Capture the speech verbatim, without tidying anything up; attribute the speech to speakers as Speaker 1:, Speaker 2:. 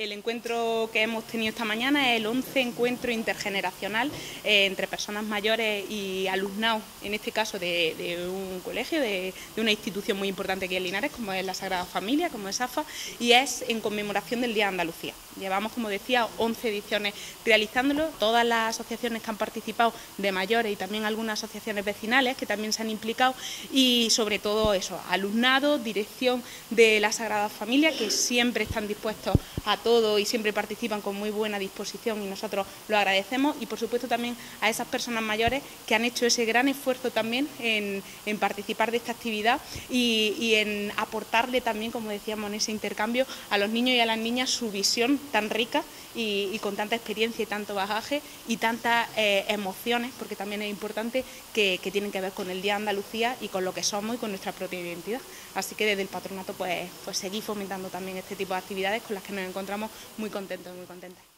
Speaker 1: El encuentro que hemos tenido esta mañana es el once encuentro intergeneracional eh, entre personas mayores y alumnado, en este caso de, de un colegio, de, de una institución muy importante aquí en Linares, como es la Sagrada Familia, como es AFA, y es en conmemoración del Día de Andalucía. Llevamos, como decía, once ediciones realizándolo, todas las asociaciones que han participado de mayores y también algunas asociaciones vecinales que también se han implicado, y sobre todo eso, alumnado, dirección de la Sagrada Familia, que siempre están dispuestos a todo y siempre participan con muy buena disposición y nosotros lo agradecemos, y por supuesto también a esas personas mayores que han hecho ese gran esfuerzo también en, en participar de esta actividad y, y en aportarle también, como decíamos, en ese intercambio a los niños y a las niñas su visión tan rica y, y con tanta experiencia y tanto bagaje y tantas eh, emociones, porque también es importante, que, que tienen que ver con el Día de Andalucía y con lo que somos y con nuestra propia identidad. Así que desde el patronato pues, pues seguir fomentando también este tipo de actividades con las que nos encontramos muy contentos y muy contentas.